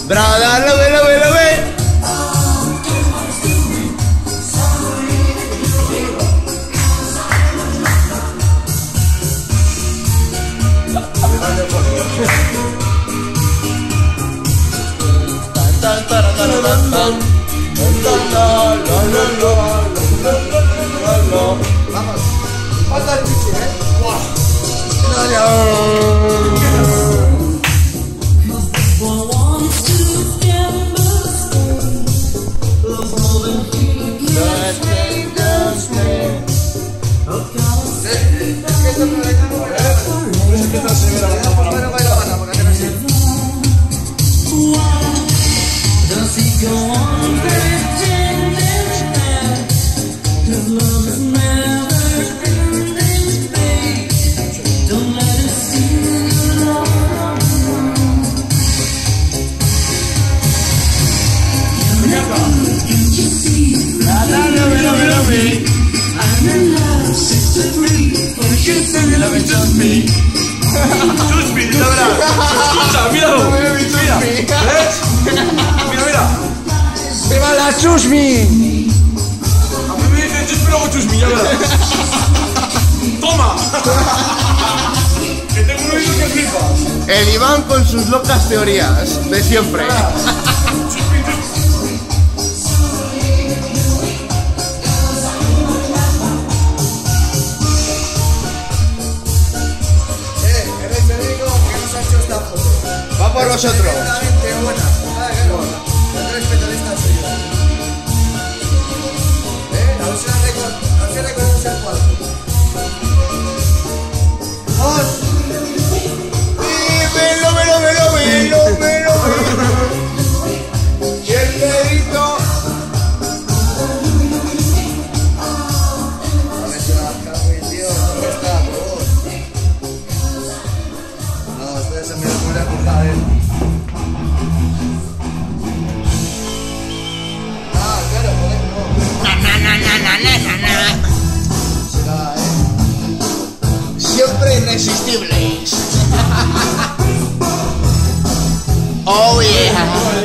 Brada, lo ve. Vamos, falta el chichi, ¡Buah! Míralo. Mira. ¿Ves? Mira. ¡Viva la Chusmi! A mí me dicen chusmi, luego chusmi, ya verás. ¡Toma! Que tengo un oído que flipa. El Iván con sus locas teorías de siempre. Va por vosotros. Velo. Y el dedito. No, ustedes se me ocurre acusar, claro, joder, no. Será, Siempre irresistibles. Oh yeah.